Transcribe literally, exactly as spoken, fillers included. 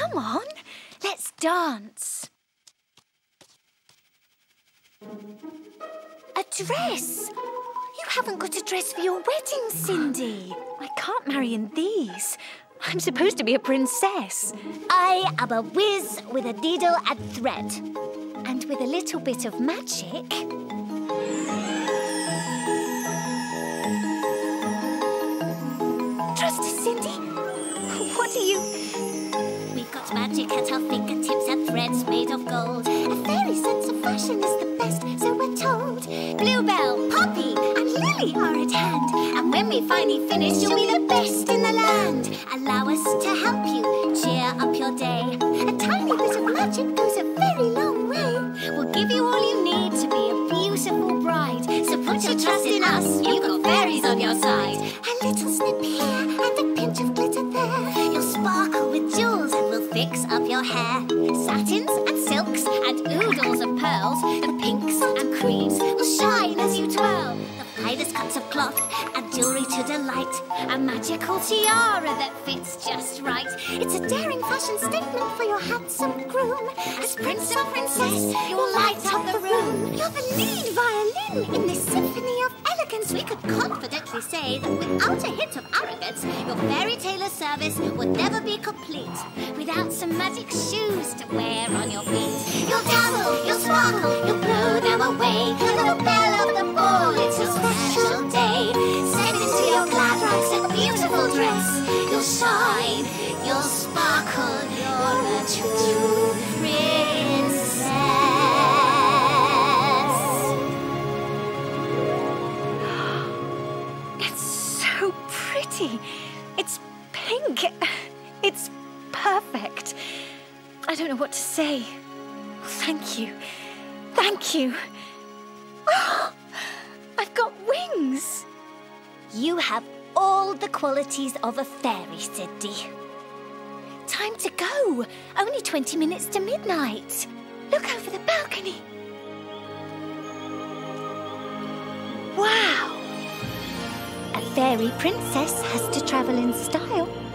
Come on, let's dance. A dress? You haven't got a dress for your wedding, Cindy. I can't marry in these. I'm supposed to be a princess. I am a whiz with a needle and thread. And with a little bit of magic... Trust us, Cindy. What are you... We've got magic at our fingertips and threads made of gold. A fairy sense of fashion is the best, so we're told. Bluebell, Poppy and Lily are at hand. And when we finally finish, you'll be the best in the land. Allow us to help you cheer up your day. A tiny bit of magic goes a very long way. We'll give you all you need to be a beautiful bride. So put your trust in us, you've got fairies on your side. A little snip here and a pinch of glitter there. You'll sparkle with jewels and we'll fix up your hair. Satins and silks and oodles of pearls. The pinks and creams will shine as you twirl. The finest cuts of cloth and jewellery to delight. A magical tiara that fits just right. It's a daring fashion statement for your handsome groom. As prince or princess, you'll light up the room. You're the lead violin in this symphony of elegance. We could confidently say that without a hint of arrogance, your fairy tailor service would never be complete without some magic shoes to wear on your feet. You'll dazzle, you'll sparkle, you'll blow them away. Little belle of the ball, it's your special day. Step into your glad rags and beautiful dress. You'll shine, you'll sparkle, you're a true princess. It's so pretty. It's pink. It's perfect. I don't know what to say. Thank you. Thank you. Oh, I've got wings. You have all the qualities of a fairy, Cindy. Time to go. Only twenty minutes to midnight. Look over the balcony. Wow. A fairy princess has to travel in style.